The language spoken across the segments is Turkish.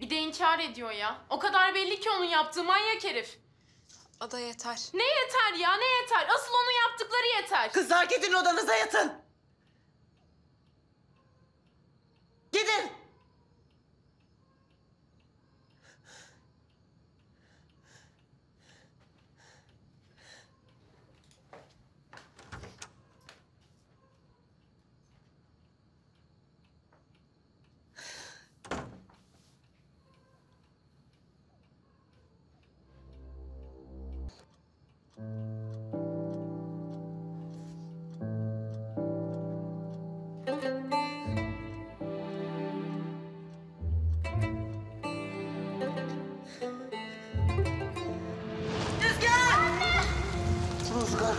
Bir de inkar ediyor ya. O kadar belli ki onun yaptığı, manyak herif. Ada yeter. Ne yeter ya, ne yeter? Asıl onun yaptıkları yeter. Kızlar gidin odanıza yatın. Gidin. Rüzgar.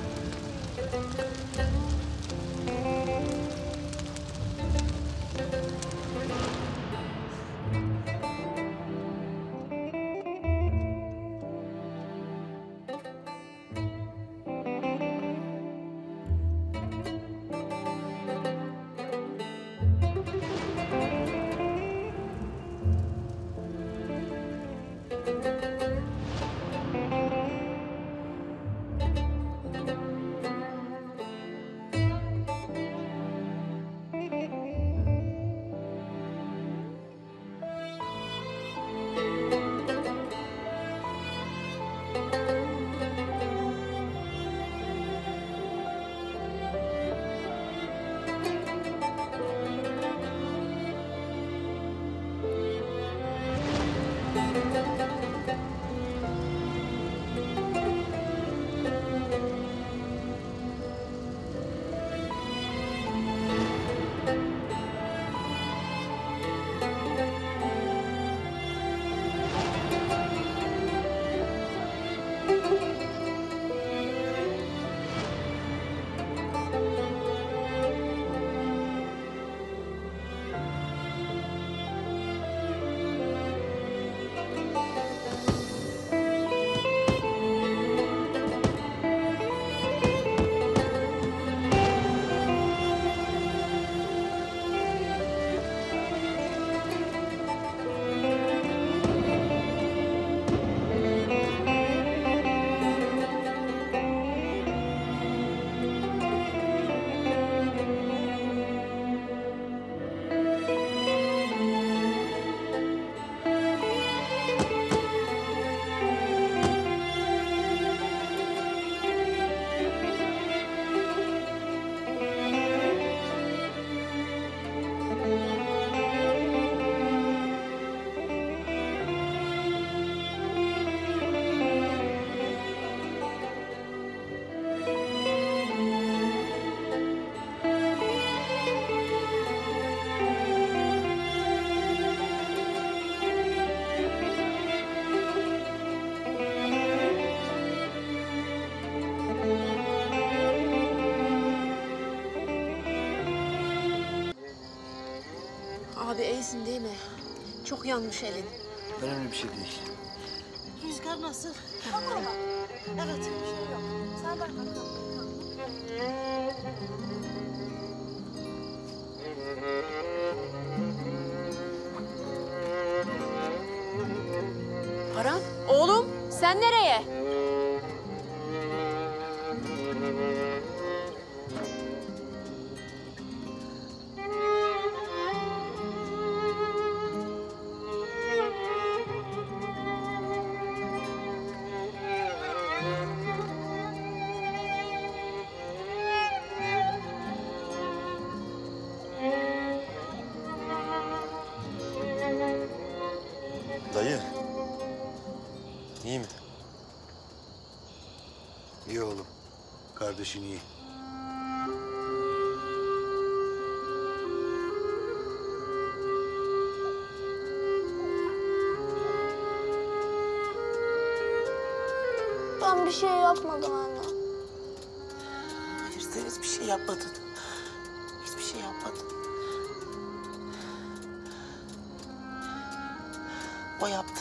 Abi iyisin değil mi? Çok yanmış elin. Önemli bir şey değil. Rüzgar nasıl? Tamam. Evet, bir şey yok. Sen bak bakalım. Baran, oğlum sen nereye? Dayı. İyi mi? İyi oğlum. Kardeşin iyi. Ben bir şey yapmadım anne. Hayır, sen hiçbir şey yapmadın. Hiçbir şey yapmadın. O yaptı.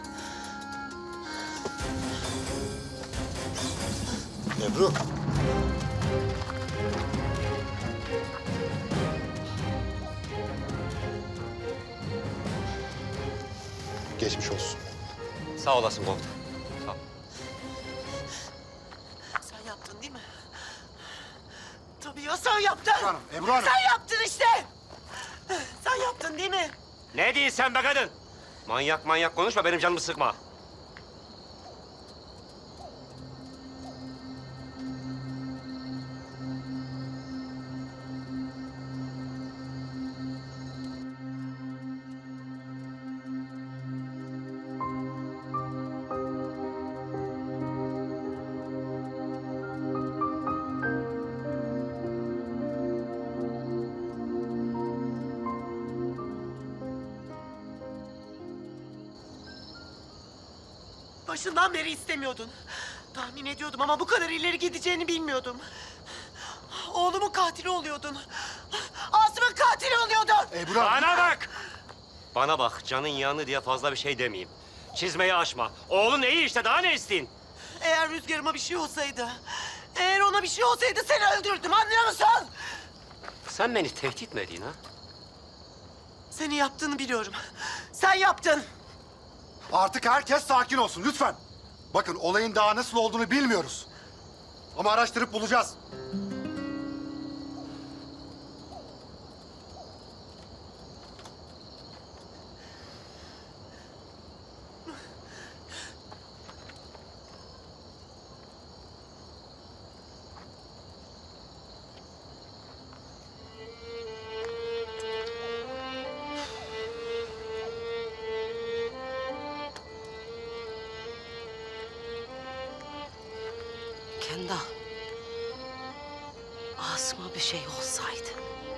Ebru. Geçmiş olsun. Sağ olasın komutan. Sağ ol. Sen yaptın değil mi? Tabii ya sen yaptın. Hanım, Ebru Hanım. Sen yaptın işte. Sen yaptın değil mi? Ne diyorsun sen be kadın? Manyak manyak konuşma, benim canımı sıkma. Başından beri istemiyordun. Tahmin ediyordum ama bu kadar ileri gideceğini bilmiyordum. Oğlumun katili oluyordun. Asım'ın katili oluyordun. Ebru Hanım. Bana bak! Bana bak, canın yanı diye fazla bir şey demeyeyim. Çizmeyi aşma. Oğlun iyi işte, daha ne isteyin? Eğer Rüzgar'ıma bir şey olsaydı... Eğer ona bir şey olsaydı seni öldürdüm, anlıyor musun? Sen beni tehdit mi ediyorsun ha? Senin yaptığını biliyorum. Sen yaptın. Artık herkes sakin olsun lütfen. Bakın olayın daha nasıl olduğunu bilmiyoruz. Ama araştırıp bulacağız. Kendal. Asım'a bir şey olsaydı.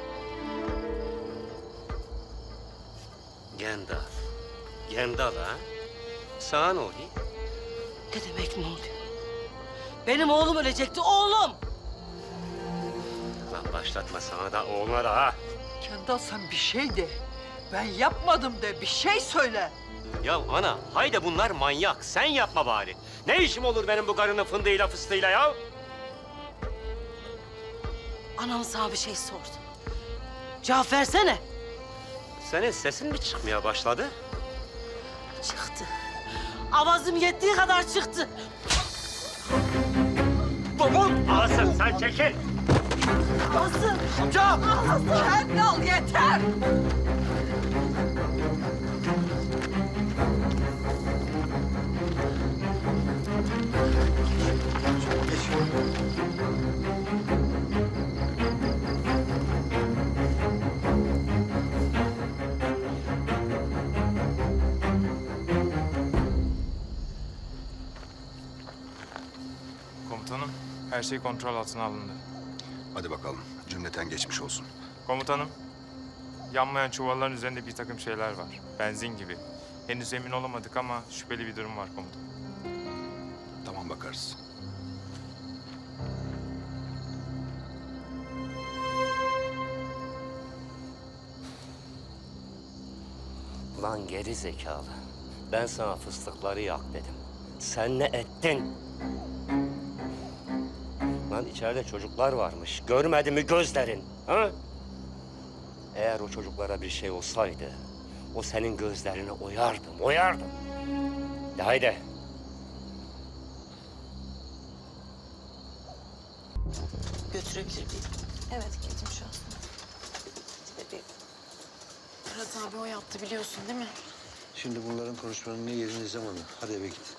Gendal. Gendal ha? Sana ne oluyor? Ne demek ne oluyor? Benim oğlum ölecekti, oğlum! Lan başlatma sana da oğluna da ha. Kendal sen bir şey de. Ben yapmadım de bir şey söyle. Ya ana, haydi bunlar manyak. Sen yapma bari. Ne işim olur benim bu karının fındığıyla fıstığıyla ya? Anam sana bir şey sordu. Cevap versene. Senin sesin mi çıkmaya başladı? Çıktı. Avazım yettiği kadar çıktı. Asım sen çekil. Asım! Amca! Kendal yeter. Komutanım, her şey kontrol altına alındı. Hadi bakalım cümleten geçmiş olsun. Komutanım, yanmayan çuvalların üzerinde bir takım şeyler var. Benzin gibi. Henüz emin olamadık ama şüpheli bir durum var komutanım. Tamam bakarız. Lan geri zekalı. Ben sana fıstıkları yak dedim. Sen ne ettin? Lan içeride çocuklar varmış. Görmedi mi gözlerin? Ha? Eğer o çocuklara bir şey olsaydı, o senin gözlerini oyardım. De haydi. Götürebilir miyim? Evet geçmiş olsun. Fırat abi o yaptı biliyorsun değil mi? Şimdi bunların konuşmanın ne yeri ne zamanı. Hadi eve git.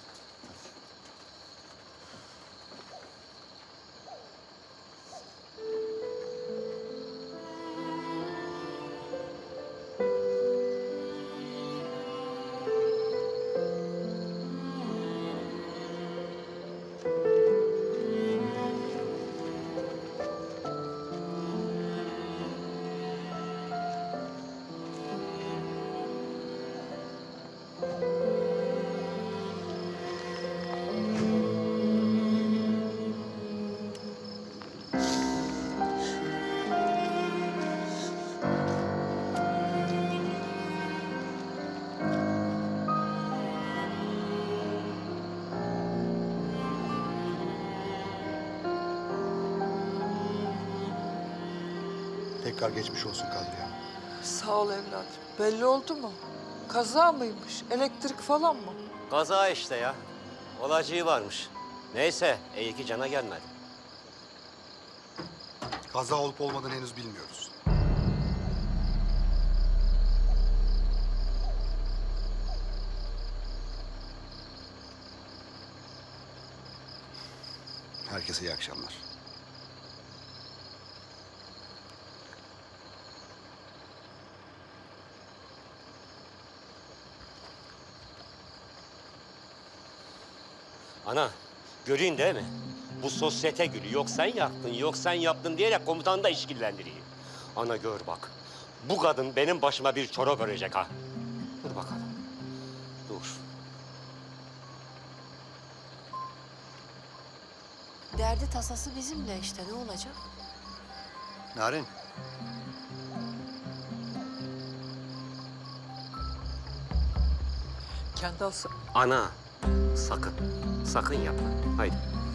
Tekrar geçmiş olsun Kadriye. Sağ ol evladım. Belli oldu mu? Kaza mıymış? Elektrik falan mı? Kaza işte ya. Olacağı varmış. Neyse, iyi ki cana gelmedi. Kaza olup olmadığını henüz bilmiyoruz. Herkese iyi akşamlar. Ana, göreyim değil mi? Bu sosyete gülü yok sen yaktın, yok sen yaptın diyerek komutanı da işkillendiriyor. Ana gör bak, bu kadın benim başıma bir çorap örecek ha. Dur bakalım, dur. Derdi tasası bizimle işte, ne olacak? Narin. Kendi alsın. Ana, sakın, sakın yapma. Haydi.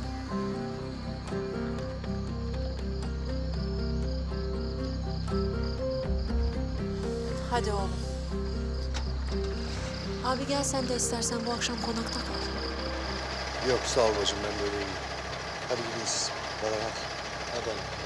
Hadi oğlum. Abi gel sen de istersen bu akşam konakta kal. Yok sağ ol bacım ben böyle iyiyim. Hadi gidin siz. Bana hadi. Hadi anne.